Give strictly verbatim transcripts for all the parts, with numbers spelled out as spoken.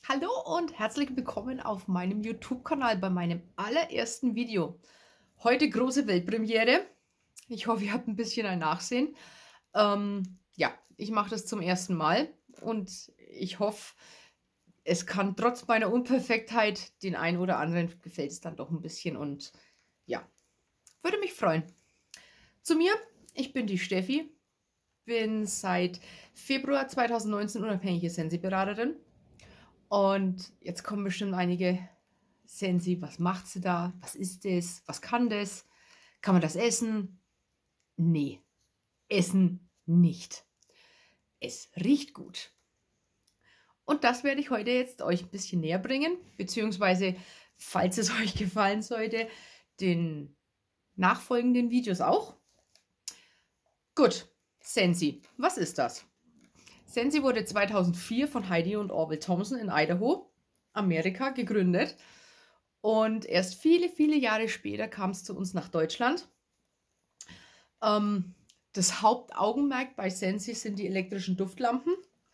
Hallo und herzlich willkommen auf meinem YouTube-Kanal bei meinem allerersten Video. Heute große Weltpremiere. Ich hoffe, ihr habt ein bisschen ein Nachsehen. Ähm, ja, ich mache das zum ersten Mal und ich hoffe, es kann trotz meiner Unperfektheit den einen oder anderen gefällt es dann doch ein bisschen und ja, würde mich freuen. Zu mir, ich bin die Steffi, bin seit Februar zweitausendneunzehn unabhängige Sensi-Beraterin. Und jetzt kommen bestimmt einige, Sensi, was macht sie da? Was ist das? Was kann das? Kann man das essen? Nee, essen nicht. Es riecht gut. Und das werde ich heute jetzt euch ein bisschen näher bringen, beziehungsweise, falls es euch gefallen sollte, den nachfolgenden Videos auch. Gut, Sensi, was ist das? Sensi wurde zweitausendvier von Heidi und Orville Thompson in Idaho, Amerika, gegründet. Und erst viele, viele Jahre später kam es zu uns nach Deutschland. Ähm, das Hauptaugenmerk bei Sensi sind die elektrischen Duftlampen.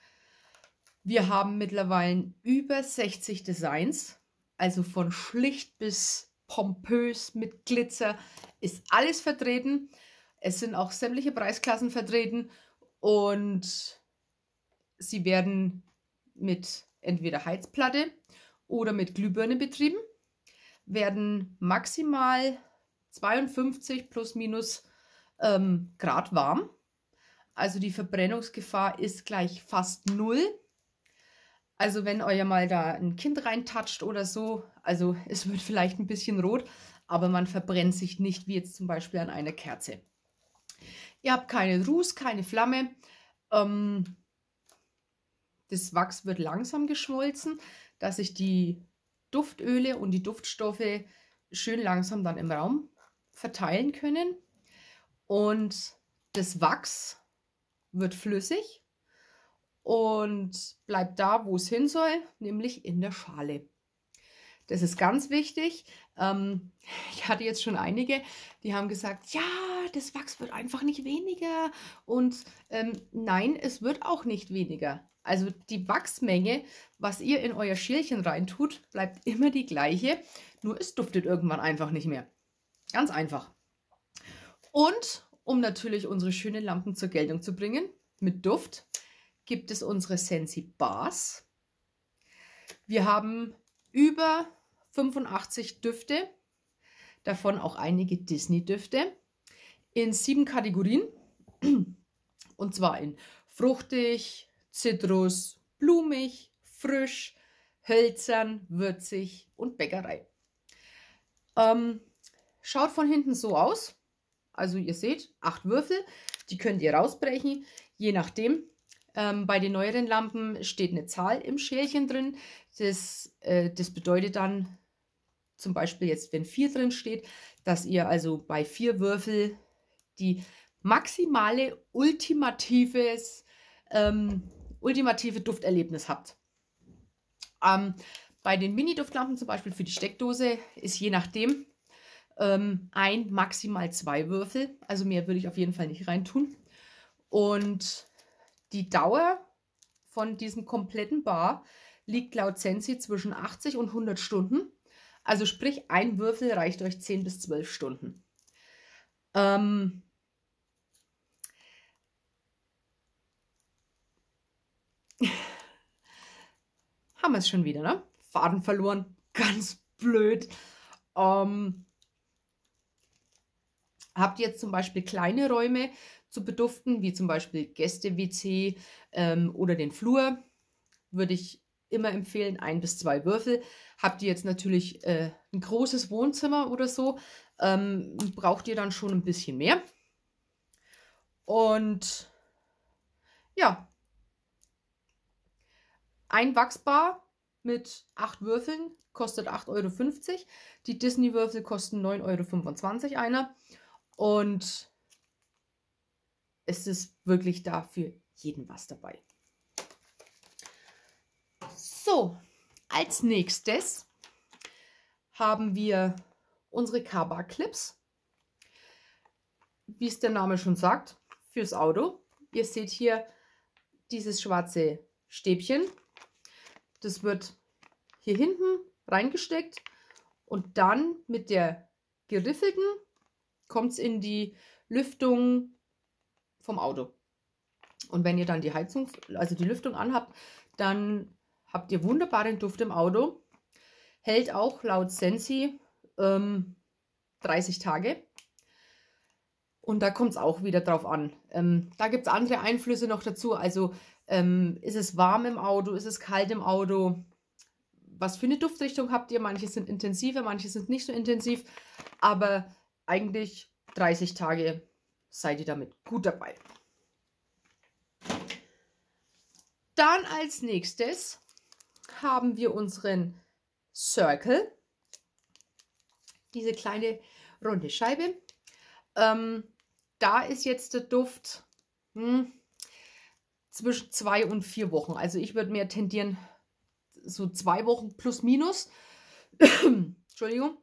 Wir haben mittlerweile über sechzig Designs, also von schlicht bis pompös mit Glitzer ist alles vertreten. Es sind auch sämtliche Preisklassen vertreten und sie werden mit entweder Heizplatte oder mit Glühbirne betrieben, werden maximal zweiundfünfzig plus minus ähm, Grad warm. Also die Verbrennungsgefahr ist gleich fast null. Also wenn euer mal da ein Kind reintatscht oder so, also es wird vielleicht ein bisschen rot, aber man verbrennt sich nicht, wie jetzt zum Beispiel an einer Kerze. Ihr habt keine Ruß, keine Flamme. Ähm, Das Wachs wird langsam geschmolzen, dass sich die Duftöle und die Duftstoffe schön langsam dann im Raum verteilen können. Und das Wachs wird flüssig und bleibt da, wo es hin soll, nämlich in der Schale. Das ist ganz wichtig. Ähm, ich hatte jetzt schon einige, die haben gesagt, ja, das Wachs wird einfach nicht weniger. Und ähm, nein, es wird auch nicht weniger. Also die Wachsmenge, was ihr in euer Schälchen reintut, bleibt immer die gleiche. Nur es duftet irgendwann einfach nicht mehr. Ganz einfach. Und um natürlich unsere schönen Lampen zur Geltung zu bringen, mit Duft, gibt es unsere Sensi Bars. Wir haben über fünfundachtzig Düfte, davon auch einige Disney-Düfte, in sieben Kategorien. Und zwar in fruchtig, Zitrus, blumig, frisch, hölzern, würzig und Bäckerei. Ähm, schaut von hinten so aus. Also ihr seht, acht Würfel, die könnt ihr rausbrechen, je nachdem. Ähm, bei den neueren Lampen steht eine Zahl im Schälchen drin. Das, äh, das bedeutet dann, zum Beispiel jetzt, wenn vier drin steht, dass ihr also bei vier Würfel die maximale ultimatives, ähm, ultimative Dufterlebnis habt. Ähm, bei den Mini-Duftlampen zum Beispiel für die Steckdose ist je nachdem ähm, ein, maximal zwei Würfel. Also mehr würde ich auf jeden Fall nicht reintun. Und die Dauer von diesem kompletten Bar liegt laut Sensi zwischen achtzig und hundert Stunden. Also sprich, ein Würfel reicht euch zehn bis zwölf Stunden. Ähm Haben wir es schon wieder, ne? Faden verloren. Ganz blöd. Ähm habt ihr jetzt zum Beispiel kleine Räume zu beduften, wie zum Beispiel Gäste-W C ähm, oder den Flur, würde ich immer empfehlen, ein bis zwei Würfel. Habt ihr jetzt natürlich äh, ein großes Wohnzimmer oder so, ähm, braucht ihr dann schon ein bisschen mehr. Und ja, ein Wachsbar mit acht Würfeln kostet acht Euro fünfzig. Die Disney-Würfel kosten neun Euro fünfundzwanzig einer. Und es ist wirklich da für jeden was dabei. So, als nächstes haben wir unsere Car-Bar-Clips. Wie es der Name schon sagt, fürs Auto. Ihr seht hier dieses schwarze Stäbchen. Das wird hier hinten reingesteckt und dann mit der geriffelten kommt es in die Lüftung vom Auto. Und wenn ihr dann die Heizung, also die Lüftung anhabt, dann habt ihr wunderbaren Duft im Auto. Hält auch laut Sensi ähm, dreißig Tage. Und da kommt es auch wieder drauf an. Ähm, da gibt es andere Einflüsse noch dazu. Also ähm, ist es warm im Auto, ist es kalt im Auto? Was für eine Duftrichtung habt ihr? Manche sind intensiver, manche sind nicht so intensiv. Aber eigentlich dreißig Tage seid ihr damit gut dabei. Dann als nächstes haben wir unseren Circle. Diese kleine runde Scheibe. Ähm, da ist jetzt der Duft hm, zwischen zwei und vier Wochen. Also ich würde mehr tendieren, so zwei Wochen plus minus. Entschuldigung.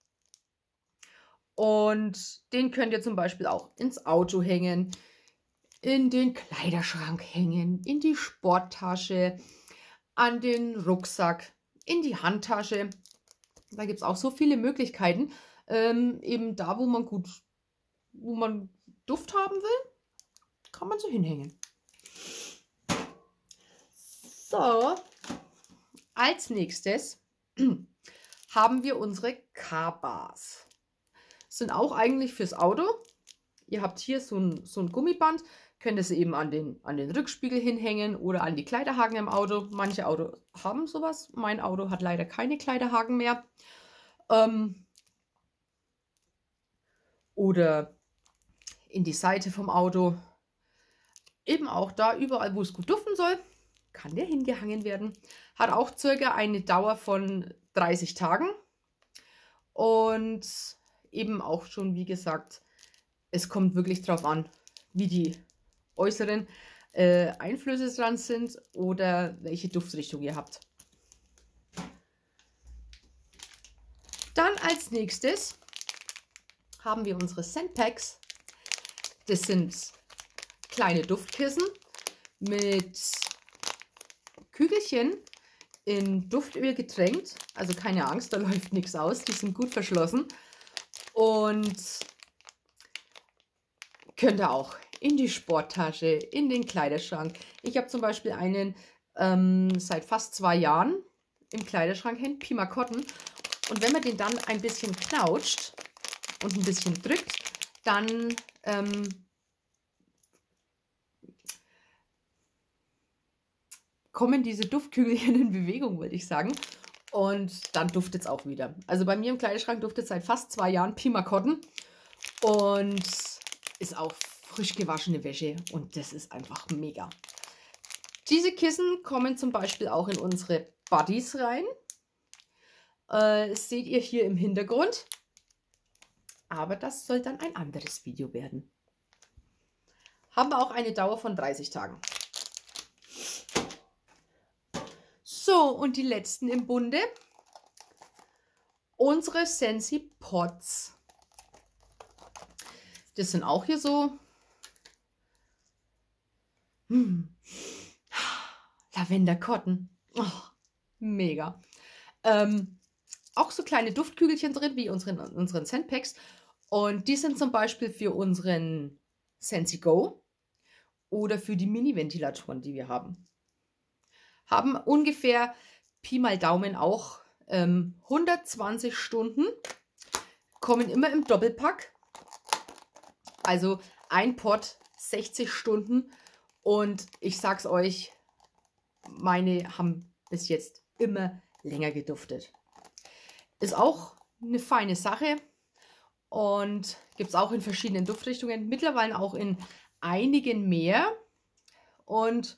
Und den könnt ihr zum Beispiel auch ins Auto hängen, in den Kleiderschrank hängen, in die Sporttasche, an den Rucksack, in die Handtasche. Da gibt es auch so viele Möglichkeiten. Ähm, eben da, wo man gut, wo man Duft haben will, kann man so hinhängen. So, als nächstes haben wir unsere Car-Bars. Sind auch eigentlich fürs Auto. Ihr habt hier so ein, so ein Gummiband, könnt ihr sie eben an den, an den Rückspiegel hinhängen oder an die Kleiderhaken im Auto. Manche Autos haben sowas. Mein Auto hat leider keine Kleiderhaken mehr. Ähm, oder in die Seite vom Auto. Eben auch da, überall, wo es gut duften soll, kann der hingehangen werden. Hat auch circa eine Dauer von dreißig Tagen. Und eben auch schon, wie gesagt, es kommt wirklich darauf an, wie die äußeren äh, Einflüsse dran sind oder welche Duftrichtung ihr habt. Dann als nächstes haben wir unsere Scent Packs. Das sind kleine Duftkissen mit Kügelchen in Duftöl getränkt. Also keine Angst, da läuft nichts aus. Die sind gut verschlossen. Und könnt ihr auch in die Sporttasche, in den Kleiderschrank. Ich habe zum Beispiel einen ähm, seit fast zwei Jahren im Kleiderschrank hängen, Pima Cotton. Und wenn man den dann ein bisschen knautscht und ein bisschen drückt, dann ähm, kommen diese Duftkügelchen in Bewegung, würde ich sagen. Und dann duftet es auch wieder. Also bei mir im Kleiderschrank duftet seit fast zwei Jahren Pima Cotton. Und ist auch frisch gewaschene Wäsche. Und das ist einfach mega. Diese Kissen kommen zum Beispiel auch in unsere Buddies rein. Äh, das seht ihr hier im Hintergrund. Aber das soll dann ein anderes Video werden. Haben wir auch eine Dauer von dreißig Tagen. So, und die letzten im Bunde. Unsere Sensi Pots. Das sind auch hier so hm, Lavender Cotton. Oh, mega. Ähm, auch so kleine Duftkügelchen drin, wie unseren, unseren Scent Packs. Und die sind zum Beispiel für unseren Sensi Go oder für die Mini-Ventilatoren, die wir haben. Haben ungefähr Pi mal Daumen auch ähm, hundertzwanzig Stunden. Kommen immer im Doppelpack. Also ein Pot, sechzig Stunden. Und ich sag's euch, meine haben bis jetzt immer länger geduftet. Ist auch eine feine Sache. Und gibt es auch in verschiedenen Duftrichtungen. Mittlerweile auch in einigen mehr. Und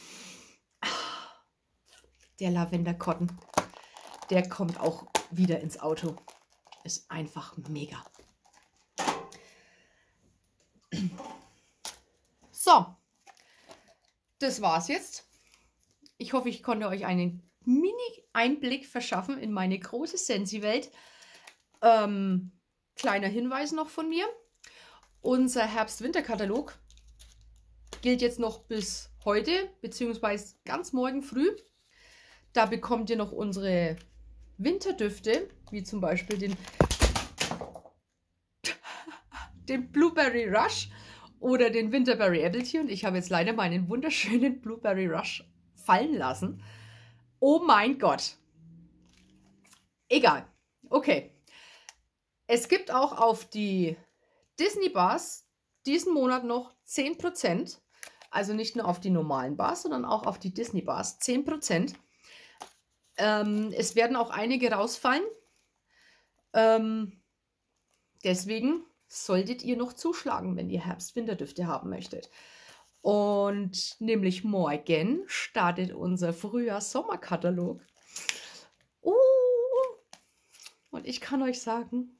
der Lavender Cotton, der kommt auch wieder ins Auto. Ist einfach mega. So, das war's jetzt. Ich hoffe, ich konnte euch einen Mini-Einblick verschaffen in meine große Sensi-Welt. Ähm, kleiner Hinweis noch von mir. Unser Herbst-Winter-Katalog gilt jetzt noch bis heute, beziehungsweise ganz morgen früh. Da bekommt ihr noch unsere Winterdüfte, wie zum Beispiel den, den Blueberry Rush oder den Winterberry Apple Tea. Und ich habe jetzt leider meinen wunderschönen Blueberry Rush fallen lassen. Oh mein Gott. Egal. Okay. Es gibt auch auf die Disney Bars diesen Monat noch zehn Prozent. Also nicht nur auf die normalen Bars, sondern auch auf die Disney Bars zehn Prozent. Ähm, es werden auch einige rausfallen. Ähm, deswegen solltet ihr noch zuschlagen, wenn ihr Herbst-Winterdüfte haben möchtet. Und nämlich morgen startet unser Frühjahr-Sommer-Katalog. Uh, und ich kann euch sagen,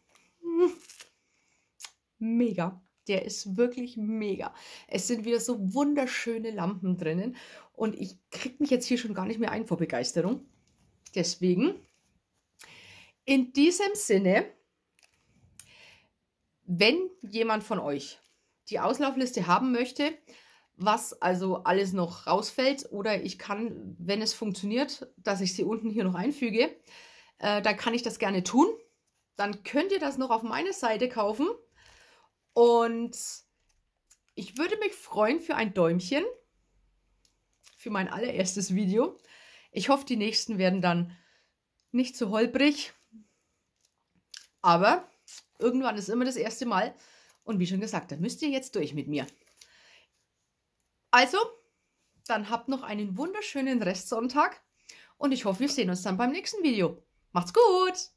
mega. Der ist wirklich mega. Es sind wieder so wunderschöne Lampen drinnen. Und ich kriege mich jetzt hier schon gar nicht mehr ein vor Begeisterung. Deswegen, in diesem Sinne, wenn jemand von euch die Auslaufliste haben möchte, was also alles noch rausfällt, oder ich kann, wenn es funktioniert, dass ich sie unten hier noch einfüge, äh, dann kann ich das gerne tun. Dann könnt ihr das noch auf meiner Seite kaufen. Und ich würde mich freuen für ein Däumchen für mein allererstes Video. Ich hoffe, die nächsten werden dann nicht so holprig. Aber irgendwann ist immer das erste Mal. Und wie schon gesagt, da müsst ihr jetzt durch mit mir. Also, dann habt noch einen wunderschönen Restsonntag. Und ich hoffe, wir sehen uns dann beim nächsten Video. Macht's gut!